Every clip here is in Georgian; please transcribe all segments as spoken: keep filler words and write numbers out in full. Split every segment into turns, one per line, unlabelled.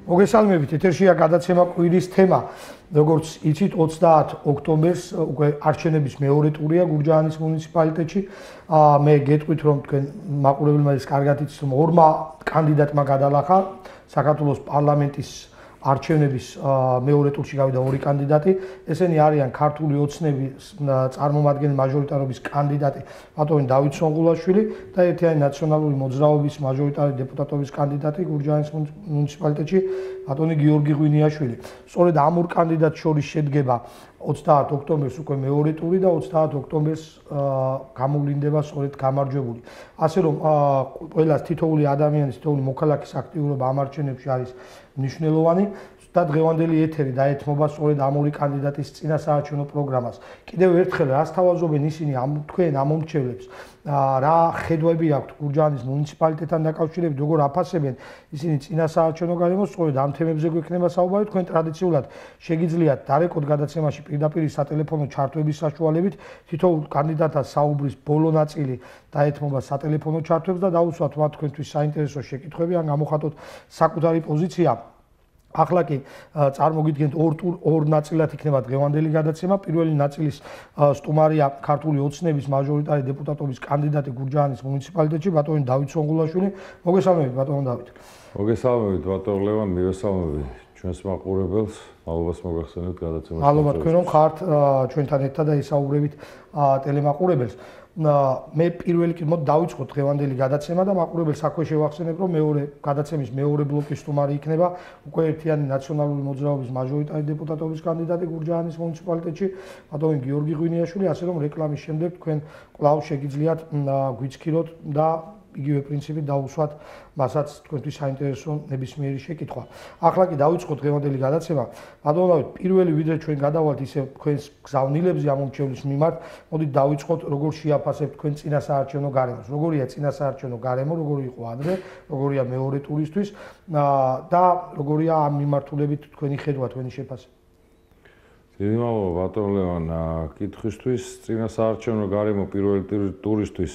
მოგესალმებით, ეთერშია გადაცემა კვირის თემა. როგორც იცით, ოცდაათ ოქტომბერს უკვე არჩევნების მეორე ტურია გურჯაანის მუნიციპალიტეტში. მე გეტყვით, რომ თქვენ მაყურებელმა ის კარგად იცით, რომ ორმა კანდიდატმა გადალახა საქართველოს პარლამენტის არჩევნების მეორე ტურში გავიდა ორი კანდიდატი. ესენი არიან ქართული ოცნების წარმომადგენელი მაჟორიტარობის კანდიდატი ბატონი დავით სონღულაშვილი და ერთიანი ნაციონალური მოძრაობის მაჟორიტარი დეპუტატობის კანდიდატი გურჯაანის მუნიციპალიტეტში ბატონი გიორგი ღვინიაშვილი. სწორედ ამ ორ კანდიდატს შორის შედგება ოცდაათ ოქტომბერს უკვე მეორე ტური და ოცდაათ ოქტომბერს გამოვლინდება სწორედ გამარჯვებული. ასე რომ ყველას თითოეული ადამიანის, თითოეული მოქალაქის აქტიურობა ამ არჩევნებში არის მნიშვნელოვანი და დღევანდელი ეთერი დაეთმობა სწორედ ამ ორი კანდიდატის წინასაარჩევნო პროგრამას. კიდევ ერთხელ რას თავაზობენ ისინი ამ თქვენ ამომრჩევლებს, რა ხედვები აქვთ გურჯაანის მუნიციპალიტეტთან დაკავშირებით, როგორ აფასებენ ისინი წინასაარჩევნო გარემოს, სწორედ ამ თემებზე გვექნება საუბარი. თქვენ ტრადიციულად შეგიძლიათ დარეკოთ გადაცემაში პირდაპირ სატელეფონო ჩართვების საშუალებით, თითოეულ კანდიდატას საუბრის ბოლო ნაწილი დაეთმობა სატელეფონო ჩართვებს და დაუსვათ მათ თქვენთვის საინტერესო შეკითხვები ან გამოხატოთ საკუთარი პოზიცია. ახლა კი წარმოგიდგენთ ორ ორ ნაწილად იქნება დღევანდელი გადაცემა. პირველი ნაწილის სტუმარია ქართული ოცნების მაჟორიტარი დეპუტატობის კანდიდატი გურჯაანის მუნიციპალიტეტში ბატონი დავით სონღულაშვილი. მოგესალმებით ბატონო დავით.
მოგესალმებით ბატონო ლევან, მივესალმები ჩვენს მაყურებელს. მადლობას მოგახსენებთ გადაცემაში.
მადლობა თქვენ რომ ხართ ჩვენთან ერთად და ისაუბრებით ტელემაყურებელს. მე პირველი კი მოდ დავიწყოთ დღევანდელი გადაცემა და მაყურებელს აქვე შევახსენებ, რომ მეორე გადაცემის მეორე ბლოკის სტუმარი იქნება უკვე ერთიანი ნაციონალური მოძრაობის მაჟორიტარი დეპუტატობის კანდიდატი გურჯაანის მუნიციპალიტეტში ბატონი გიორგი ღვინიაშვილი. ასე რომ რეკლამის შემდეგ თქვენ კვლავ შეგიძლიათ გვიცქიროთ და იგივე პრინციპით დაუსვათ მასაც თქვენთვის საინტერესო ნებისმიერი შეკითხვა. ახლა კი დავიწყოთ დღევანდელი გადაცემა. ბატონო დავით, პირველი ვიდრე ჩვენ გადავალთ ისე თქვენს გზავნილებზე ამომრჩევლის მიმართ, მოდით დავიწყოთ როგორ შეაფასებთ თქვენ წინასაარჩევნო გარემოს. როგორია წინასაარჩევნო გარემო, როგორი იყო ადრე, როგორია მეორე ტურისთვის და როგორია ამ მიმართულებით თქვენი ხედვა, თქვენი შეფასება.
დიდი მადლობა ბატონო ლევან კითხვისთვის. წინასაარჩევნო გარემო პირველი ტურისთვის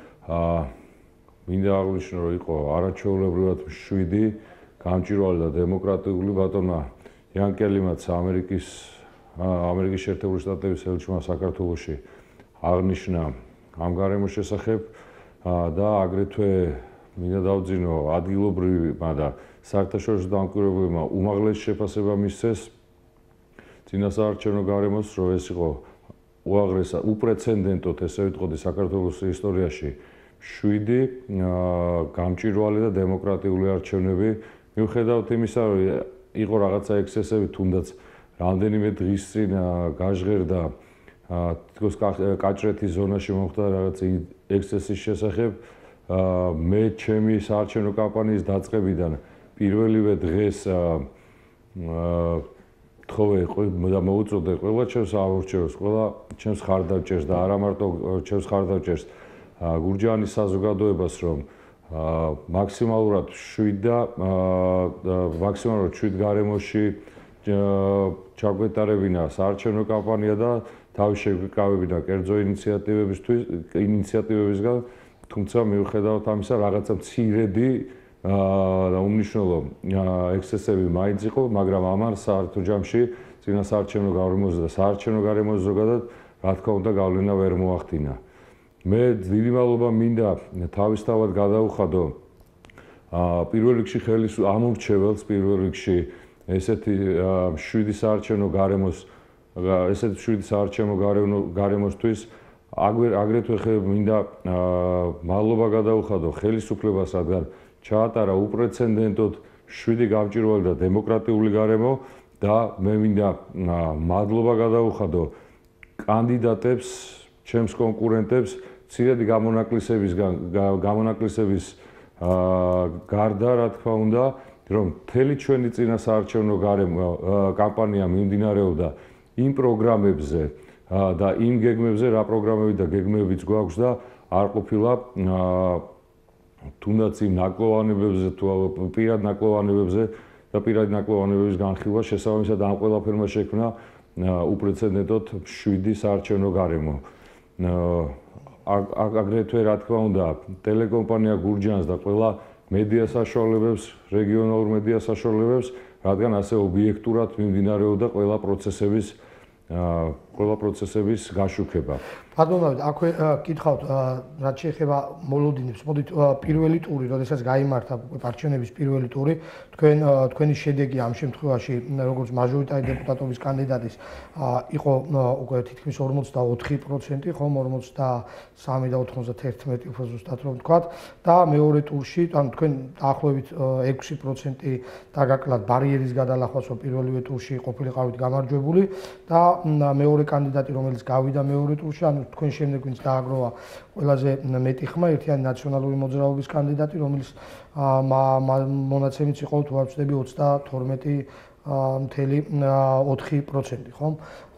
მინდა აღვნიშნო, რომ იყო არაჩვეულებრივად მშვიდი, გამჭვირვალე და დემოკრატიული. ბატონმა იანკელიმაც ამერიკის ამერიკის შეერთებული შტატების ელჩმა საქართველოში აღნიშნა ამ გარემოს შესახებ და აგრეთვე მინდა დავძინო ადგილობრივმა და საერთაშორისო დამკვირვებლებმა უმაღლესი შეფასება მისცეს წინასაარჩევნო გარემოს, რომ ეს იყო უაღრესად უპრეცედენტოდ, ესე ვიტყოდი, საქართველოს ისტორიაში შვიდი გამჭვირვალე და დემოკრატიული არჩევნები. მიუხედავად იმისა, რომ იყო რაღაცა ექსცესები, თუნდაც რამდენიმე დღის წინ გაჟღერდა თითქოს კაჭრეთის ზონაში მოხდა რაღაცა ექსცესის შესახებ, მე ჩემი საარჩევნო კამპანიის დაწყებიდან პირველივე დღეს თხოვე და მოუწოდე ყველა ჩემს ამორჩევლს, ყველა ჩემს ხარდაჭერს და არა მარტო ჩემს ხარდაჭერს გურჯაანის საზოგადოებას, რომ მაქსიმალურად შვიდ და მაქსიმალურად შვიდ გარემოში ჩაგვეტარებინა საარჩევნო კამპანია და თავის შეგვიკავებინა კერძო ინიციატივებისთვის ინიციატივებისგან, თუმცა მიუხედავად ამისა რაღაცა მცირედი და უმნიშვნელო ექსცესები მაინც იყო, მაგრამ ამან საერთო ჯამში წინასაარჩევნო გარემოზე და საარჩევნო გარემოზე ზოგადად რა თქმა უნდა გავლენა ვერ მოახდინა. მე დიდი მადლობა მინდა თავისთავად გადავუხადო პირველ რიგში ხელის ამომრჩეველს, პირველ რიგში ესეთი შვიდი საარჩევნო გარემოს ესეთი შვიდი საარჩევნო გარემოსთვის აგრეთვე მინდა მადლობა გადავუხადო ხელისუფლებას, რადგან ჩაატარა უპრეცედენტოდ შვიდი გამჭვირვალე და დემოკრატიული გარემო და მე მინდა მადლობა გადავუხადო კანდიდატებს, ჩემს კონკურენტებს მცირედი გამონაკლისებისგან გამონაკლისების გარდა, რა თქმა უნდა, რომ მთელი ჩვენი წინასაარჩევნო გარემო კამპანია მიმდინარეობდა იმ პროგრამებზე და იმ გეგმებზე, რა პროგრამები და გეგმებიც გვაქვს და არ ყოფილა თუნდაც იმ ნაკლოვანებებზე თუ პირად ნაკლოვანებებზე და პირად ნაკლოვანებების განხილვა შესაბამისად ამ ყველაფერმა შექმნა უპრეცედენტოდ შვიდი საარჩევნო გარემო. აგრეთვე რა თქმა უნდა ტელეკომპანია გურჯაანს და ყველა მედია საშუალებებს, რეგიონალურ მედია საშუალებებს, რადგან ასე ობიექტურად მიმდინარეობდა ყველა პროცესების ყველა პროცესების გაშუქება.
ბატონო, აქვე კითხავთ, რაც შეეხება მოლოდინებს, მოდით პირველი ტური, როდესაც გაიმართა არჩევნების პირველი ტური, თქვენ თქვენი შედეგი ამ შემთხვევაში, როგორც მაჟორიტარი დეპუტატობის კანდიდატის, იყო უკვე თითქმის ორმოცდაოთხი პროცენტი, ხომ ორმოცდასამი და ოთხმოცდაერთმეტი უფრო ზუსტად რომ ვთქვათ, და მეორე ტურში, ანუ თქვენ დაახლოებით ექვსი პროცენტი დაგაკლათ ბარიერის გადალახვას, რომ პირველივე ტურში ყოფილიყავით გამარჯვებული და მეორე კანდიდატი, რომელიც გავიდა მეორე ტურში, ანუ თქვენ შემდეგ ვინც დააგროვა ყველაზე მეტი ხმა, ერთიანი ნაციონალური მოძრაობის კანდიდატი, რომელიც მონაცემიც იყო, თუ არ ვცდები, ოცდათორმეტი მცდე ოთხი პროცენტი, ხომ?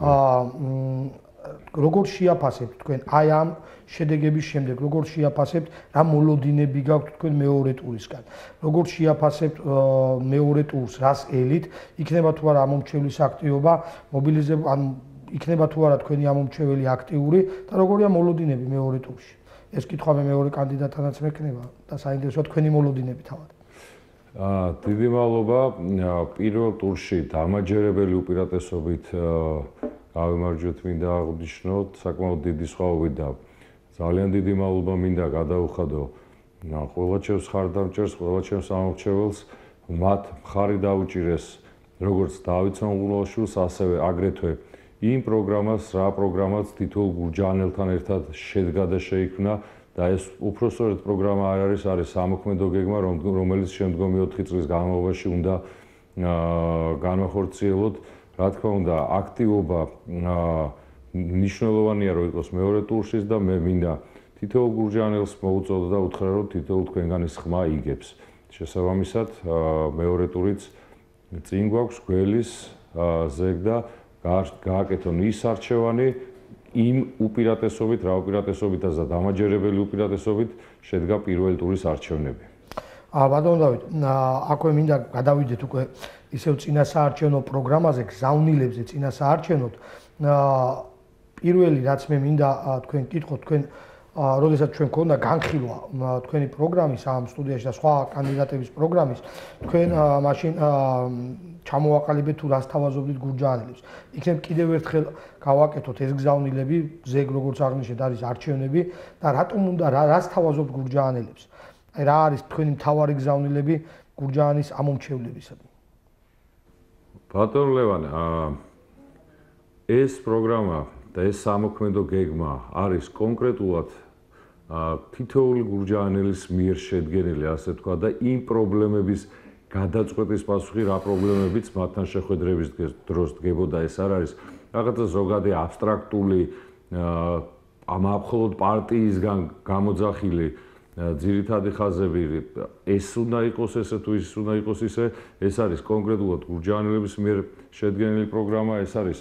როგორ შეაფასებთ თქვენ აი ამ შედეგების შემდეგ, როგორ შეაფასებთ რა მოლოდინები გაქვთ თქვენ მეორე ტურისგან? როგორ შეაფასებთ მეორე ტურს, რას ელით? იქნება თუ არა ამომრჩევლის აქტივობა, მობილიზება, ან იქნება თუ არა თქვენი ამომრჩეველი აქტიური და როგორია მოლოდინები მეორე ტურში? ეს კითხვა მე მეორე კანდიდატთანაც მექნება და საინტერესოა თქვენი მოლოდინები თავად.
აა დიდი მადლობა. პირველ ტურში დამაჯერებელი უპირატესობით გავიმარჯვეთ, მინდა აღვნიშნოთ, საკმაოდ დიდი სხვაობით და ძალიან დიდი მადლობა მინდა გადაუხადო ყველა ჩემს ხარდამჭერს, ყველა ჩემს ამომრჩეველს, მათ მხარი დაუჭირეს როგორც დავით სონღულაშვილს, ასევე აგრეთვე იმ პროგრამას, რა პროგრამაც თითოეულ გურჯაანელთან ერთად შედგა და შეიქმნა და ეს უფრო სწორედ პროგრამა არ არის, არის სამოქმედო გეგმა, რომელიც შემდგომი ოთხი წლის განმავლობაში უნდა განახორციელოთ. რა თქმა უნდა, აქტივობა მნიშვნელოვანია, რომ იყოს მეორე ტურშიც და მე მინდა თითოეულ გურჯაანელს მოუწოდო და უთხრა, რომ თითოეულ თქვენგანის ხმა იგებს. შესაბამისად, მეორე ტურიც წინ გვაქვს გველის ზეგ და გააკეთონ ის არჩევანი იმ უპირატესობით, რა უპირატესობითაც და დამაჯერებელი უპირატესობით შედგა პირველი ტურის არჩევნები.
ბატონო დავით, აქვე მინდა გადავიდეთ უკვე ისევ წინასაარჩევნო პროგრამაზე, გზავნილებზე წინასაარჩევნოდ. პირველი რაც მე მინდა თქვენ კითხოთ, თქვენ როდესაც ჩვენ გქონდა განხილვა თქვენი პროგრამის ამ სტუდიაში და სხვა კანდიდატების პროგრამის, თქვენ მაშინ ჩამოვაყალიბეთ თუ რას თავაზობდით გურჯაანელებს. იქნებ კიდევ ერთხელ გავაკეთოთ ეს გზავნილები, ზეგ როგორც აღნიშნეთ არის არჩევნები და რატომ უნდა რას თავაზობთ გურჯაანელებს? აი რა არის თქვენი მთავარი გზავნილები გურჯაანის ამომრჩევლებისადმი?
ბატონო ლევან, ეს პროგრამა და ეს სამოქმედო გეგმა არის კონკრეტულად თითოეული გურჯაანელის მიერ შედგენილი, ასე თქვა და იმ პრობლემების გადაწყვეტის პასუხი, რა პრობლემებიც მათთან შეხვედრების დროს დგებოდა, ეს არ არის რაღაცა ზოგადი აბსტრაქტული ამ მხოლოდ პარტიისგან გამოძახილი ძირითადი ხაზები, ეს უნდა იყოს ესე თუ ის უნდა იყოს ისე, ეს არის კონკრეტულად გურჯაანელების მიერ შედგენილი პროგრამა, ეს არის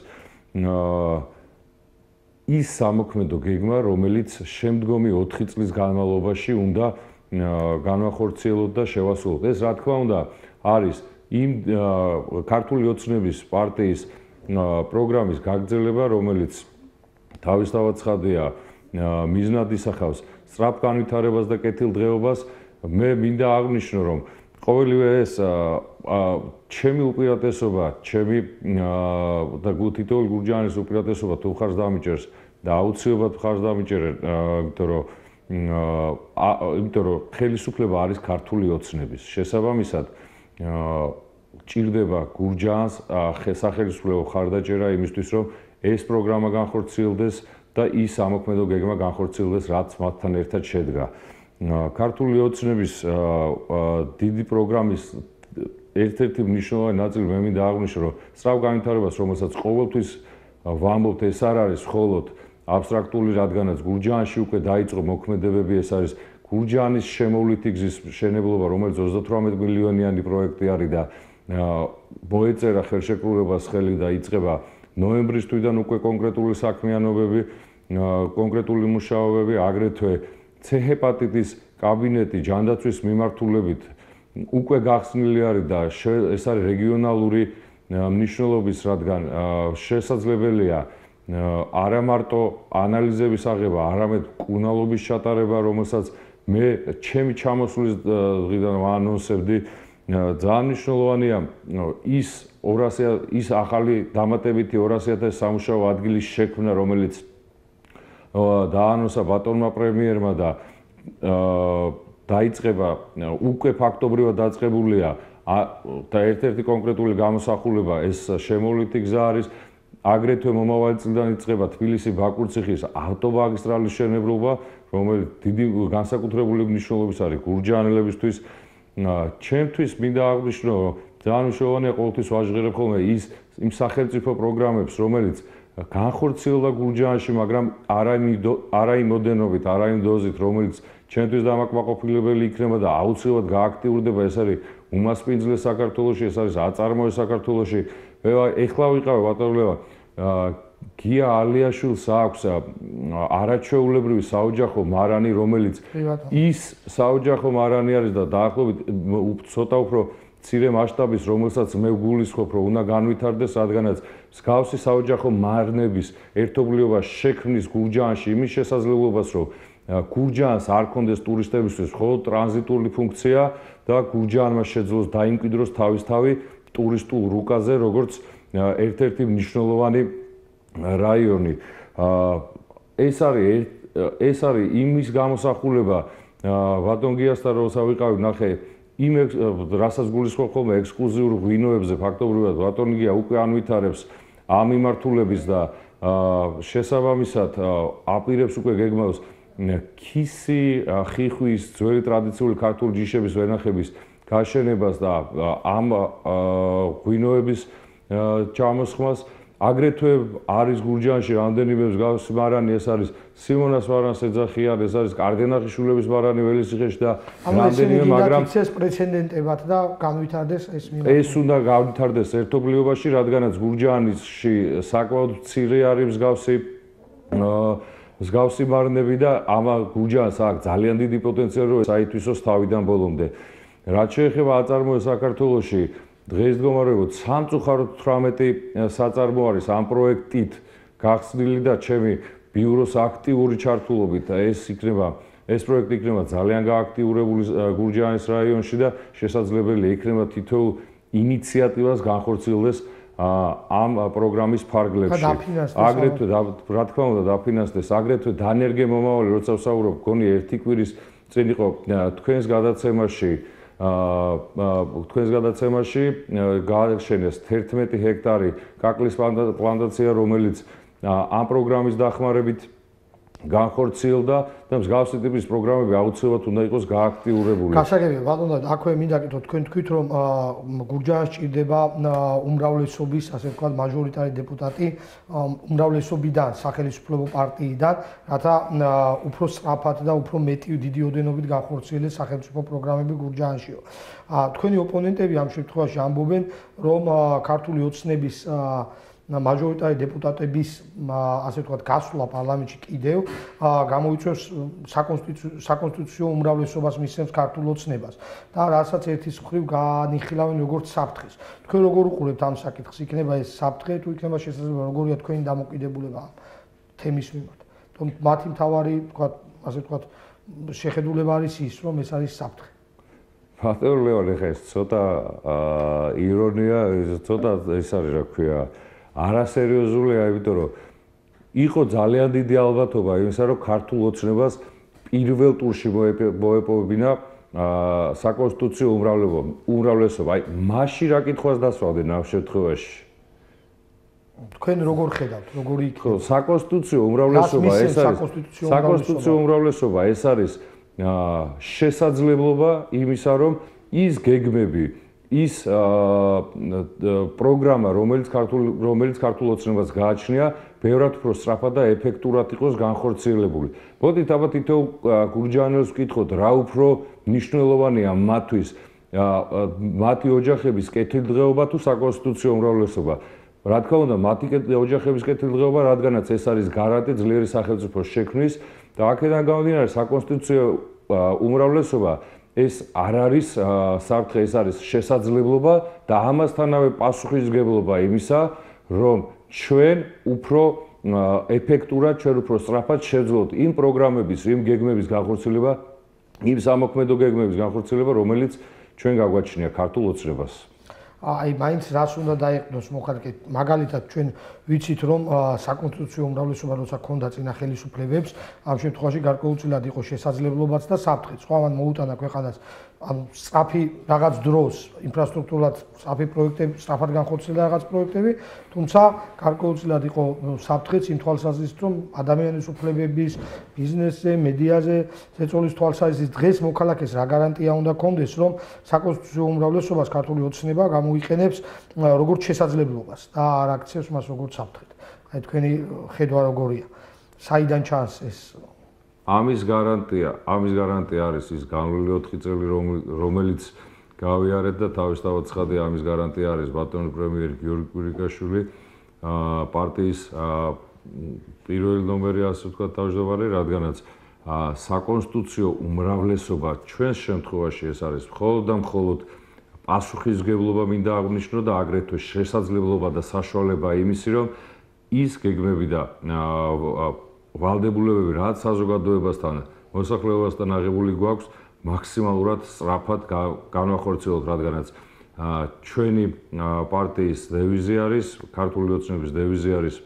ის სამოქმედო გეგმა, რომელიც შემდგომი ოთხი წლის განმავლობაში უნდა განვახორციელოთ და შევასრულოთ. ეს რა თქმა უნდა არის იმ ქართული ოცნების პარტიის პროგრამის გაგრძელება, რომელიც თავისთავად ცხადია მიზნად ისახავს სწრაფ განვითარებას და კეთილდღეობას. მე მინდა აღვნიშნო, რომ ყოველივე ეს ჩემი უპირატესობა, ჩემი და თითოეული გურჯაანის უპირატესობა თუ ხარს დამიჭერს და აუცილებლად ხარს დამიჭერენ, იმიტომ რომ იმიტომ რომ ხელისუფლება არის ქართული ოცნების. შესაბამისად, ჭირდება გურჯაანს სახელმწიფო ხარდაჭერა იმისთვის, რომ ეს პროგრამა განხორციელდეს და ის ამოქმედო გეგმა განხორციელდეს, რაც მათთან ერთად შედგა. ქართული ოცნების დიდი პროგრამის ერთ-ერთი მნიშვნელოვანი ნაწილი მე მინდა აღვნიშნო, რომ სწრაფ განვითარებას, რომელსაც ყოველთვის ვამბობთ, ეს არ არის მხოლოდ აბსტრაქტული, რადგანაც გურჯაანში უკვე დაიწყო მოქმედებები, ეს არის გურჯაანის შემოვლითი გზის მშენებლობა, რომელიც ოცდათვრამეტ მილიონიანი პროექტი არის და მოეწერა ხელშეკრულებას ხელი და იწყება ნოემბრის თვიდან უკვე კონკრეტული საქმიანობები, კონკრეტული მუშაობები, აგრეთვე ცე-ჰეპატიტის კაბინეტი ჯანდაცვის მიმართულებით უკვე გახსნილი არის და ეს არის რეგიონალური მნიშვნელობის, რადგან შესაძლებელია არა მარტო ანალიზების აღება, არამედ მკურნალობის ჩატარება, რომელსაც მე ჩემი ჩამოსulis დღიდან ვაანონსებდი ძალიან მნიშვნელოვანია ის ორასი ის ახალი დამატებითი ორასი ათასი სამუშაო ადგილის შექმნა, რომელიც დაანონსა ბატონმა პრემიერმა და დაიწყება უკვე ფაქტობრივად დაწყებულია და ერთ-ერთი კონკრეტული გამოსახულება ეს შემოვლითი გზა არის. აგრეთვე მომავალი წლიდან იწყება თბილისი-ბაკურციხის ავტომაგისტრალის მშენებლობა, რომელიც დიდი განსაკუთრებული მნიშვნელობის არის გურჯაანელებისთვის. ჩემთვის მინდა აღვნიშნო, რომ ძალიან მნიშვნელოვანია ყოველთვის ვაჟღერებ ხოლმე ის იმ სახელმწიფო პროგრამებს, რომელიც განხორციელდა გურჯაანში, მაგრამ არა იმ ოდენობით, არა იმ დოზით, რომელიც ჩემთვის დამაკმაყოფილებელი იქნება და აუცილებლად გააქტიურდება. ეს არის უმასპინძლე საქართველოში, ეს არის აწარმოე საქართველოში. ეხლა ვიყავი ბატონო გია ალიაშვილს აქვს არაჩვეულებრივი საოჯახო მარანი, რომელიც ის საოჯახო მარანი არის და დაახლოებით ცოტა უფრო მცირე მასშტაბის, რომელსაც მე ვგულისხმობ, რომ უნდა განვითარდეს, რადგანაც მსგავსი საოჯახო მარნების ერთობლიობა შექმნის გურჯაანში იმის შესაძლებლობას, რომ გურჯაანს არ კონდეს ტურისტებისთვის მხოლოდ ტრანზიტული ფუნქცია და გურჯაანმა შეძლოს დაიმკვიდროს თავისთავი ტურისტულ რუკაზე, როგორც ერთ-ერთი მნიშვნელოვანი რაიონი. ეს არის ეს არის იმის გამოსახულება ბატონ გიასთან, როცა ვიყავი ნახე იმ რასაც გულისხმობ ხოლმე ექსკლუზიურ ღვინოებზე, ფაქტობრივად ბატონი გია უკვე ანვითარებს ამ მიმართულების და შესაბამისად აპირებს უკვე გეგმავს ქისი, ხიხვის, ძველი ტრადიციული ქართული ჯიშების ვენახების გაშენებას და ამ ღვინოების ჩამოსხმას. აგრეთვე არის გურჯაანში რამდენიმე მსგავსი მარანი, ეს არის სიმონას მარანს ეძახიან, ეს არის კარდენახიშვილების მარანი ველისიხეში და რამდენიმე, მაგრამ
ეს პრეცედენტებად და განვითარდეს ეს მიმართულება.
ეს უნდა განვითარდეს ერთობლიობაში, რადგანაც გურჯაანში საკმაოდ მცირე არის მსგავსი მსგავსი მარნები და ამ გურჯაანს აქვს ძალიან დიდი პოტენციალი, რომ საითვისოს თავიდან ბოლომდე. რაც შეეხება აწარმოეს საქართველოში, დღეს მდგომარეობით სამწუხაროდ თვრამეტი საწარმო არის ამ პროექტით გახსნილი და ჩემი ბიუროს აქტიური ჩართულობით ეს იქნება ეს პროექტი იქნება ძალიან გააქტიურებული გურჯაანის რაიონში და შესაძლებელი იქნება თითოეულ ინიციატივას განხორციელდეს ამ პროგრამის ფარგლებში. აგრეთვე რა თქმა უნდა დაფინანსდეს, აგრეთვე დანერგე მომავალი, როცა ვსაუბრობ, გონი ერთი კვირის წინ იყო თქვენს გადაცემაში თქვენს გადაცემაში გააშენეს თერთმეტი ჰექტარი კაკლის პლანტაცია, რომელიც ამ პროგრამის დახმარებით განხორციელდა და მსგავსი ტიპის პროგრამები აუცილებლად უნდა იყოს გააქტიურებული.
გასაგებია ბატონო, აქვე მინდა გითხრათ, თქვენ თქვით, რომ გურჯაანს ჭირდება უმრავლესობის, ასე ვთქვათ, მაჟორიტარი დეპუტატი უმრავლესობიდან, სახელმწიფო პარტიიდან, რათა უფრო სწრაფად და უფრო მეტი დიდი ოდენობით განხორციელდეს სახელმწიფო პროგრამები გურჯაანშიო. თქვენი ოპონენტები ამ შემთხვევაში ამბობენ, რომ ქართული ოცნების მაჟორიტარი დეპუტატების ასე ვთქვათ გასვლა პარლამენტში კიდევ გამოიწვევს საკონსტიტუციო უმრავლესობას მისცემს ქართულ ოცნებას და რასაც ერთის მხრივ განიხილავენ როგორც საფრთხეს. თქვენ როგორ უყურებთ ამ საკითხს? იქნება ეს საფრთხე თუ იქნება შესაძლებელი, როგორია თქვენი დამოკიდებულება ამ თემის მიმართ? თუმ მათი მთავარი ვთქვათ ასე ვთქვათ შეხედულება არის ის, რომ ეს არის საფრთხე.
ბატონო ლევან, ეხლა ეს ცოტა ირონია, ცოტა ეს არის რა ქვია არასერიოზულია, იმიტომ რომ იყო ძალიან დიდი ალბათობა იმისა, რომ ქართულ ოცნებას პირველ ტურში მოეპოვებინა საკონსტიტუციო უმრავლესობა. აი, მაშინ რა კითხვას დასვავდნენ ამ შემთხვევაში?
თქვენ როგორ ხედავთ, როგორი იქნება?
საკონსტიტუციო უმრავლესობა ეს არის საკონსტიტუციო უმრავლესობა ეს არის შესაძლებლობა იმისა, რომ ის გეგმები ის პროგრამა, რომელიც ქართულ რომელიც ქართულ ოცნებას გააჩნია, ბევრად უფრო სწრაფად და ეფექტურად იყოს განხორციელებული. მოდით აბა თითოეულ გურჯაანელს ვკითხოთ, რა უფრო მნიშვნელოვანია მათთვის მათი ოჯახების კეთილდღეობა თუ საკონსტიტუციო უმრავლესობა? რა თქმა უნდა, მათი ოჯახების კეთილდღეობა, რადგანაც ეს არის გარანტი ძლიერი სახელმწიფოს შექმნის და აქედან გამომდინარე საკონსტიტუციო უმრავლესობა ეს არ არის საფრთხე, ეს არის შესაძლებლობა და ამასთანავე პასუხისმგებლობა იმისა, რომ ჩვენ უფრო ეფექტურად, ჩვენ უფრო სწრაფად შევძლოთ იმ პროგრამების, იმ გეგმების განხორციელება, იმ სამოქმედო გეგმების განხორციელება, რომელიც ჩვენ გაგვაჩნია ქართულ ოცნებას.
აი, მაინც რას უნდა დაეყნოს მოხალხე? მაგალითად, ჩვენ ვიცით, რომ საკონსტიტუციო უმრავლესობა როცა ქონდა წინა ხელისუფლებებს, ამ შემთხვევაში გარკვეულწილად იყო შესაძლებლობაც და საფრთხეც. სხვავან მოუტანა ქვეყანას ანუ სწრაფი რაღაც დროს ინფრასტრუქტურულად სწრაფი პროექტები, სწრაფად განხორციელდა რაღაც პროექტები, თუმცა გარკვეულწილად იყო საფრთხეც იმ თვალსაზრისით, რომ ადამიანის უფლებების, ბიზნესზე, მედიაზე ზეწოლის თვალსაზრისით დღეს მოქალაქეს რა გარანტია უნდა კონდეს, რომ საკონსტიტუციო უმრავლესობას ქართული ოცნება გამოიყენებს როგორც შესაძლებლობას და არ აქცევს მას როგორც საფრთხედ. აი თქვენი ხედვა როგორია? საიდან ჩანს ეს?
ამის გარანტია, ამის გარანტია არის ის განვლილი ოთხი წელი, რომელიც გავიარეთ და თავისთავად ცხადია, ამის გარანტია არის ბატონი პრემიერი გიორგი კვირიკაშვილი, პარტიის პირველი ნომერი, ასე ვთქვათ, თავმჯდომარე, რადგანაც საკონსტიტუციო უმრავლესობა ჩვენს შემთხვევაში ეს არის მხოლოდ და მხოლოდ პასუხისმგებლობა მინდა აღნიშნო და აგრეთვე შესაძლებლობა და საშუალება იმისი, რომ ის გეგმები და ვალდებულებები, რაც საზოგადოებასთან, მოსახლეობასთან აღებული გვაქვს, მაქსიმალურად სწრაფად განვახორციელოთ, რადგანაც ჩვენი პარტიის დევიზი არის, ქართული ოცნების დევიზი არის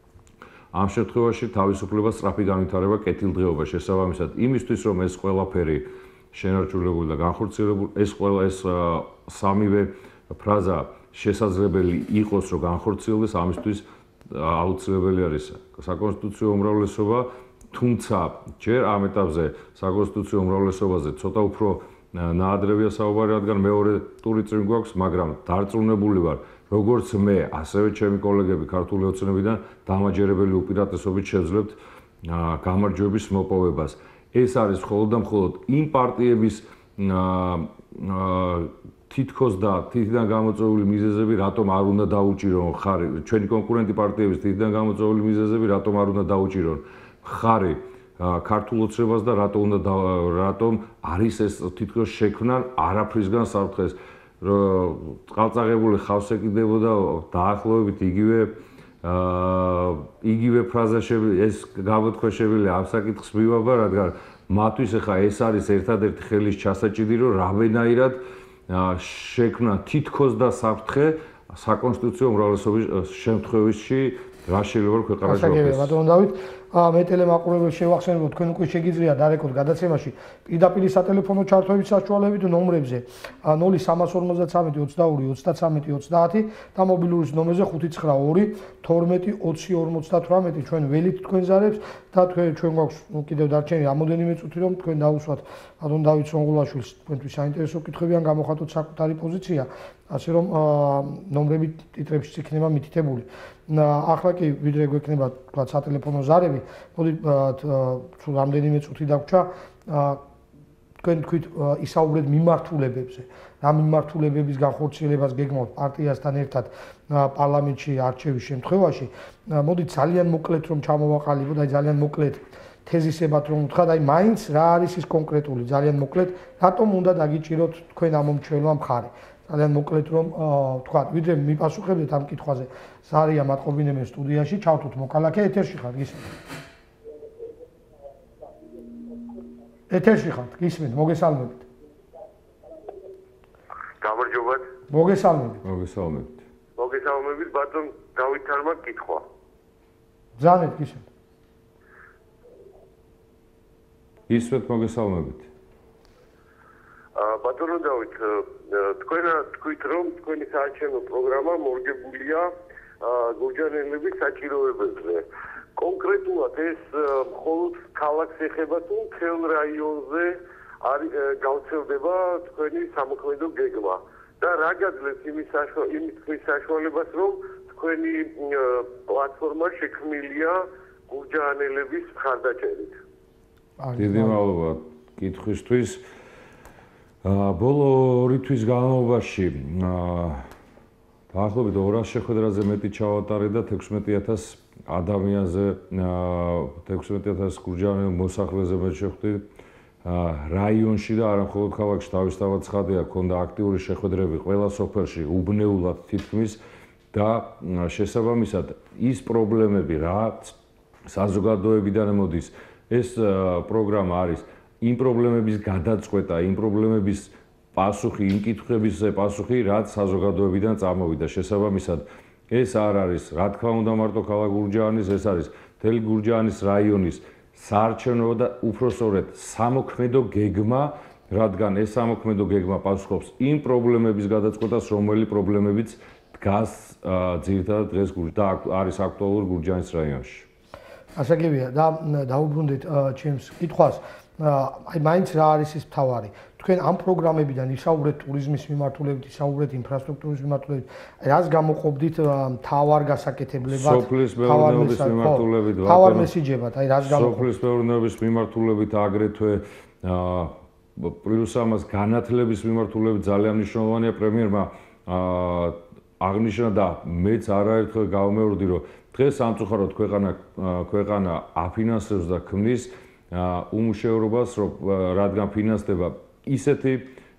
ამ შემთხვევაში თავისუფლება, სწრაფი განვითარება, კეთილდღეობა, შესაბამისად იმისთვის, რომ ეს ყველაფერი შენარჩუნებული და განხორციელებული, ეს ყველა ეს სამივე ფრაზა შესაძლებელი იყოს, რომ განხორციელდეს, ამისთვის აუცილებელი არის საკონსტიტუციო უმრავლესობა, თუმცა ჯერ ამ ეტაპზე საკონსტიტუციო უმრავლესობაზე ცოტა უფრო ნაადრევია საუბარი, რადგან მეორე ტური წინ გვაქვს, მაგრამ დარწმუნებული ვარ, როგორც მე, ასევე ჩემი კოლეგები ქართული ოცნებიდან დამაჯერებელი უპირატესობით შეძლებთ გამარჯვების მოპოვებას. ეს არის მხოლოდ და მხოლოდ იმ პარტიების თითქოს და თითიდან გამოწვეული მიზეზები, რატომ არ უნდა დაუჭირონ ხარი, ჩვენი კონკურენტი პარტიების თითიდან გამოწვეული მიზეზები, რატომ არ უნდა დაუჭირონ ხარი ქართულ ოცნებას და რატომ უნდა რატომ არის ეს თითქოს შექმნან არაფრისგან საფრთხეს, წყალწაღებული ხავს ეკიდებოდა დაახლოებით იგივე იგივე ფრაზაშები, ეს გამოთქვაშებული ამ საკითხს მივაბა, რადგან მათთვის ახლა ეს არის ერთადერთი ხელის ჩასაჭიდი, რომ რამენაირად შექმნა თითქოს და საფრთხე საკონსტიტუციო უმრავლესობის შემთხვევაში რა შეიძლება ქვეყანაში
მოხდეს. ბატონო დავით, მე ტელემაყურებელს შევახსენებ, რომ თქვენ უკვე შეგიძლიათ დარეკოთ გადაცემაში პირდაპირ სატელეფონო ჩართვების საშუალებით ნომრებზე ნული სამას ორმოცდათრამეტი ოცდაორი ოცდათრამეტი ოცდაათი და მობილურის ნომერზე ხუთი ცხრა ორი თორმეტი ოცი ორმოცდათრამეტი ჩვენ ველით თქვენ ზარებს და თქვენ ჩვენ გვაქვს კიდევ დარჩენილი რამოდენიმე წუთი, რომ თქვენ დაუსვათ ბატონ დავით სონღულაშვილს თქვენთვის საინტერესო კითხვები ან გამოხატოთ საკუთარი პოზიცია, ასე რომ ნომრები ტიტრებში იქნება მითითებული. ახლა კი ვიდრე გვექნება თქვა სატელეფონო ზარები, მოდი თუ რამდენიმე წუთი დაგვრჩა, თქვენ თქვით ისაუბრეთ მიმართულებებზე, რა მიმართულებების განხორციელებას გეგმავთ პარტიასთან ერთად პარლამენტში არჩევის შემთხვევაში. მოდი ძალიან მოკლედ რომ ჩამოვაყალიბოთ, აი ძალიან მოკლედ თეზისებად რომ ვთქვათ, აი მაინც რა არის ის კონკრეტული, ძალიან მოკლედ, რატომ უნდა დაგიჭიროთ თქვენ ამომრჩევლმა მხარე. ძალიან მოკლედ რომ ვთქვათ, ვიდრე მიპასუხებდეთ ამ კითხვაზე, ზარია მატყობინებენ სტუდიაში, ჩავთვით მოკალაკე, ეთერში ხარ, გისმენთ. ეთერში ხართ, გისმენთ, მოგესალმებით.
გამარჯობათ.
მოგესალმებით.
მოგესალმებით.
მოგესალმებით, ბატონ დავით თარმა კითხვა.
ზანეთ, გისმენთ.
ისვეთ მოგესალმებით.
ბატონო დავით, თქვენ თქვით რომ თქვენი საარჩევნო პროგრამა მორგებულია გურჯანელების საჭიროებებზე. კონკრეტულად ეს მხოლოდ ქალაქს ეხება თუ მთელ რაიონზე არის გავრცელდება თქვენი სამოქმედო გეგმა და რა გაძლევს იმის საშუალებას, რომ თქვენი პლატფორმა შექმნილია გურჯანელების მხარდაჭერით.
დიდი მადლობა კითხვისთვის. ბოლო ორი თვის განმავლობაში დაახლოებით ორას შეხვედრაზე მეტი ჩავატარე და თექვსმეტი ათას ადამიანზე თექვსმეტი ათას გურჯანელ მოსახლეზე მე შევხვდი რაიონში და არა მხოლოდ ქალაქში. თავისთავად ცხადია, ქონდა აქტიური შეხვედრები ყველა სოფელში, უბნეულად თითქმის და შესაბამისად ის პრობლემები, რაც საზოგადოებიდან მოდის, ეს პროგრამა არის იმ პრობლემების გადაწყვეტა, იმ პრობლემების პასუხი, იმ კითხვებზე პასუხი, რაც საზოგადოებიდან წამოვიდა. შესაბამისად, ეს არ არის, რა თქმა უნდა, მარტო ქალაქ გურჯაანის, ეს არის მთელი გურჯაანის რაიონის საარჩევნო და უпроსორეთ სამოქმედო გეგმა, რადგან ეს სამოქმედო გეგმა პასუხობს იმ პრობლემების გადაწყვეტას, რომელი პრობლემებიც დგას ძირითადად დღეს და არის აქტუალური გურჯაანის რაიონში.
ასაგებია და დაუბრუნდით ჩემს კითხვას, აი მაინც რა არის ის მთავარი? თქვენ ამ პროგრამებიდან ისაუბრეთ ტურიზმის მიმართულებით, ისაუბრეთ ინფრასტრუქტურის მიმართულებით, რას გამოყოფდით მთავარ გასაკეთებლებად?
სოფლის მეურნეობის მიმართულებით,
მთავარ მესიჯებად, აი რას გამოყოფთ?
სოფლის მეურნეობის მიმართულებით აგრეთვე პლუს ამას განათლების მიმართულებით ძალიან მნიშვნელოვანია. პრემიერმა აღნიშნა და მეც არაერთხელ გავმეორდი, რომ დღეს სამწუხაროდ ქვეყანა ქვეყანა აფინანსებს და ქმნის უმუშევრობას, რადგან ფინანსდება ისეთი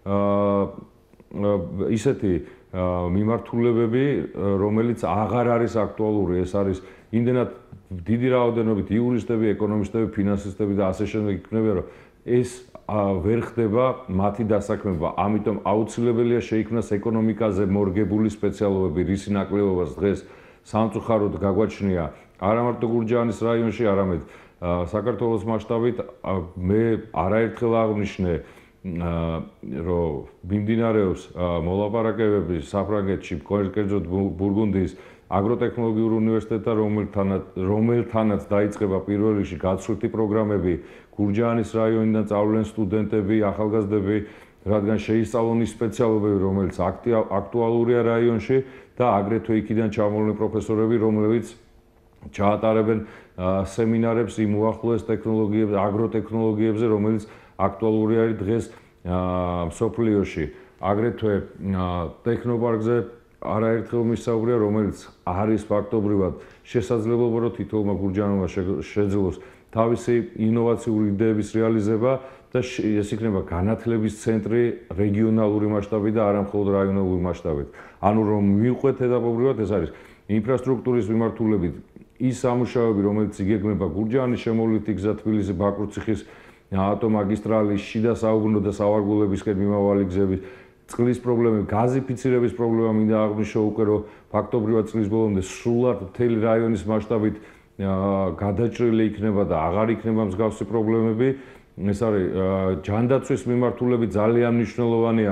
ისეთი მიმართულებები, რომელიც აღარ არის აქტუალური. ეს არის იმდენად დიდი რაოდენობით იურისტები, ეკონომისტები, ფინანსისტები და ასე შემდეგ იქნება, რომ ეს ვერ ხდება მათი დასაქმება. ამიტომ აუცილებელია შეიქმნას ეკონომიკაზე მორგებული სპეციალობები, რისი ნაკლებობას დღეს სამწუხაროდ გაგვაჩნია არა მარტო გურჯაანის რაიონში, არამედ საქართველოს მასშტაბით. მე არაერთხელ აღვნიშნე, რომ მიმდინარეობს მოლაპარაკებები საფრანგეთში, კერძოდ ბურგუნდიის აგროტექნოლოგიურ უნივერსიტეტთან, რომელთანაც რომელთანაც დაიწყება პირველ რიგში გაცვლითი პროგრამები გურჯაანის რაიონიდან წავლენ სტუდენტები, ახალგაზრდები, რადგან შეისწავლონ ის სპეციალობები, რომელიც აქტუალურია რაიონში და აგრეთვე იქიდან ჩამოვლენ პროფესორები, რომლებიც ჩაატარებენ სემინარებს იმ უახლოეს ტექნოლოგიებზე, აგროტექნოლოგიებზე, რომელიც აქტუალური არის დღეს მსოფლიოში. აგრეთვე ტექნოპარკზე არაერთხელ მისაუბრია, რომელიც არის ფაქტობრივად შესაძლებლობა, რომ თითოეულმა გურჯაანულმა შეძლოს თავისი ინოვაციური იდეების რეალიზება და ეს იქნება განათლების ცენტრი რეგიონალური მასშტაბით და არა მხოლოდ რაიონალური მასშტაბით. ანუ რომ მივყვეთ ეტაპობრივად, ეს არის ინფრასტრუქტურის მიმართულებით ის სამუშაოები, რომელიც იგეგმება გურჯაანის შემოვლითი გზა თბილისი-ბაკურციხის ავტომაგისტრალის შიდა საუბრუნო და სავარგულებისკენ მიმავალი გზები, წყლის პრობლემები, გაზიფიცირების პრობლემა მინდა აღვნიშნო უკვე, რომ ფაქტობრივად წლის ბოლომდე სრულად მთელი რაიონის მასშტაბით გადაჭრილი იქნება და აღარ იქნება მსგავსი პრობლემები. ეს არის ჯანდაცვის მიმართულებით ძალიან მნიშვნელოვანია.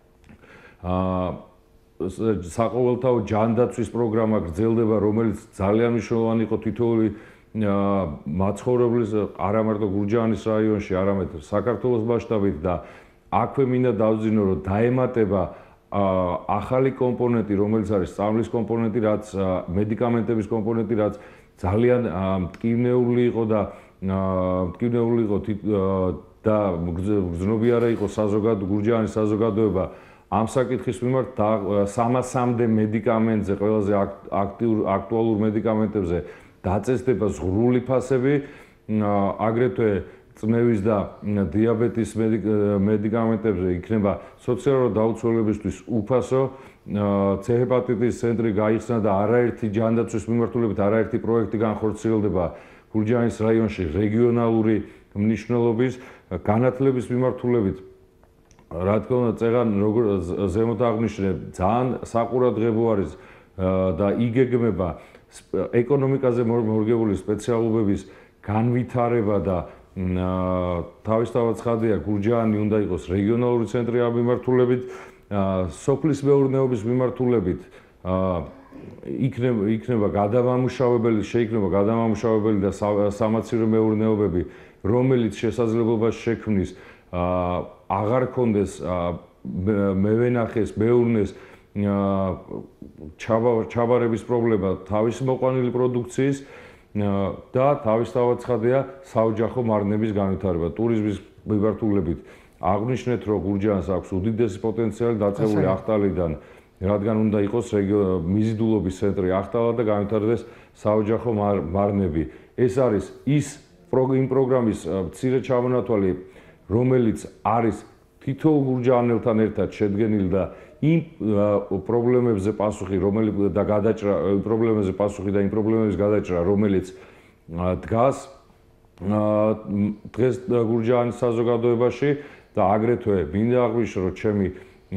საყოველთაო ჯანდაცვის პროგრამა გრძელდება, რომელიც ძალიან მნიშვნელოვანი იყო თითოეული მაცხოვრებლის არა მარტო გურჯაანის რაიონში, არამედ საქართველოს მასშტაბით და აქვე მინდა დავძინო, რომ დაემატება ახალი კომპონენტი, რომელიც არის სწავლის კომპონენტი, რაც მედიკამენტების კომპონენტი, რაც ძალიან მტკივნეული იყო და მტკივნეული იყო და გრძნობიარე იყო საზოგადო გურჯაანის საზოგადოება ამ საკითხის მიმართ სამასამდე მედიკამენტზე, ყველაზე აქტუალურ მედიკამენტებზე დაწესდება ზღვრული ფასები, აგრეთვე წნევის და დიაბეტის მედიკამენტებზე იქნება სოციალურად დაუცველებისთვის უფასო, ცეჰეპატიტის ცენტრი გაიხსნა და არაერთი ჯანდაცვის მიმართულებით არაერთი პროექტი განხორციელდება გურჯაანის რაიონში რეგიონალური მნიშვნელობის განათლების მიმართულებით. რა თქმა უნდა, წეღან როგორც ზემოთ აღნიშნე, ძალიან საყურადღებო არის და იგეგმება ეკონომიკაზე მორგებული სპეციალობების განვითარება და თავისთავად ცხადია, გურჯაანი უნდა იყოს რეგიონალური ცენტრი ამ მიმართულებით, სოფლის მეურნეობის მიმართულებით იქნება იქნება გადამამუშავებელი, შეიქმნება გადამამუშავებელი და სამაცივრო მეურნეობები, რომელიც შესაძლებლობას შექმნის აღარ კონდეს მევენახეს, მეურნეს ჩაბარების პრობლემა თავის მოყვანილი პროდუქციის და თავისთავად ცხადია საოჯახო მარნების განვითარება. ტურიზმის მიმართულებით აღნიშნეთ, რომ გურჯაანს აქვს უდიდესი პოტენციალი დაწყებული ახტალიდან, რადგან უნდა იყოს მიზიდულობის ცენტრი ახტალა და განვითარდეს საოჯახო მარნები. ეს არის ის იმ პროგრამის მცირე ჩამონათვალი, რომელიც არის თითოეულ გურჯაანელთან ერთად შედგენილი და იმ პრობლემებზე პასუხი, რომელიც და გადაჭრა, პრობლემებზე პასუხი და იმ პრობლემების გადაჭრა, რომელიც დგას დღეს გურჯაანის საზოგადოებაში და აგრეთვე მინდა აღვნიშნო, რომ ჩემი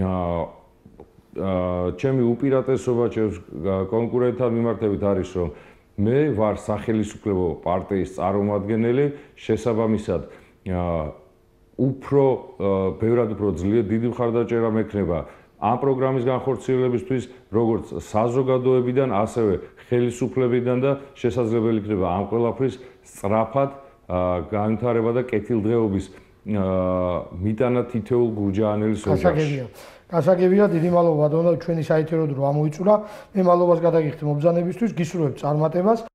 ჩემი უპირატესობა ჩემს კონკურენტთან მიმართებით არის, რომ მე ვარ სახელმწიფო პარტიის წარმომადგენელი, შესაბამისად უფრო ბევრად უფრო ძლიერ დიდი მხარდაჭერა მექნება ამ პროგრამის განხორციელებისთვის, როგორც საზოგადოებიდან, ასევე ხელისუფლებიდან და შესაძლებელი იქნება ამ ყველაფრის სწრაფად განვითარება და კეთილდღეობის მიტანა თითოეულ გურჯაანელის ოჯახში.
გასაგებია, დიდი მადლობა ბატონო, ჩვენი საინტერესო დრო ამოიწურა. მე მადლობას გადაგიხდი მობრძანებისთვის, გისურვებთ წარმატებას